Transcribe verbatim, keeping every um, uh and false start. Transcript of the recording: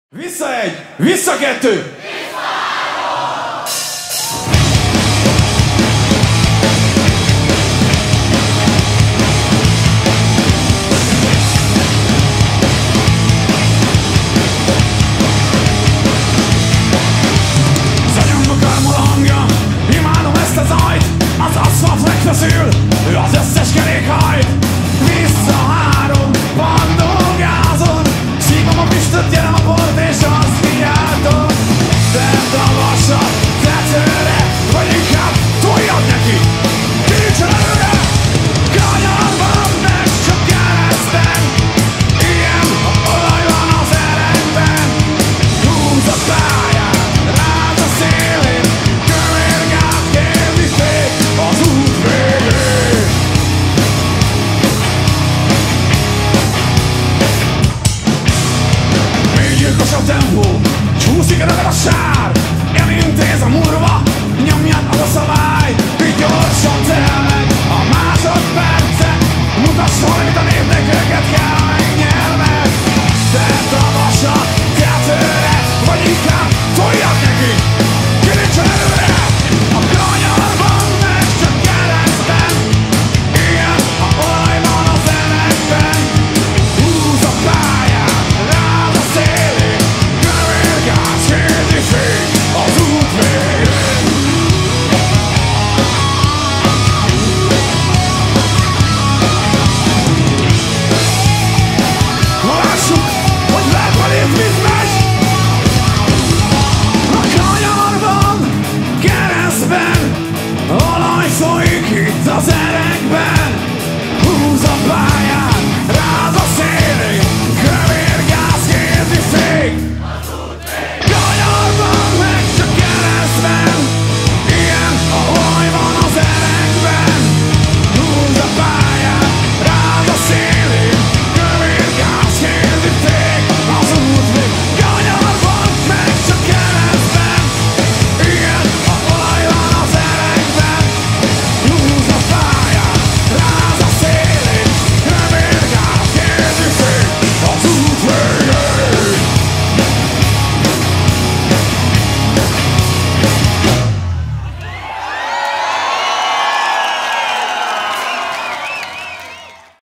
Vissza egy, vissza kettő! Az aszfalt megfeszül, az összes kerékhajt. Vissza három, bandolgázon. Szívom a füstöt, gyerem a bort és azt kiáltom. Tedd a vasat tetőre, vagy inkább toljad neki. Nincs előre, kanyarban meg csak kereszten. Ilyen olaj van az erekben. Húz a pályán, rád a szélén. Kövérgát kérni fék az út végén. Még gyilkos a tempó, csúszik ragad a sár. Elintéz a murva, nyomjad az a szabály. Így gyorsan telnek a másodpercek. Mutass valamit a népnek, őket kell megnyerned. Tedd a vasat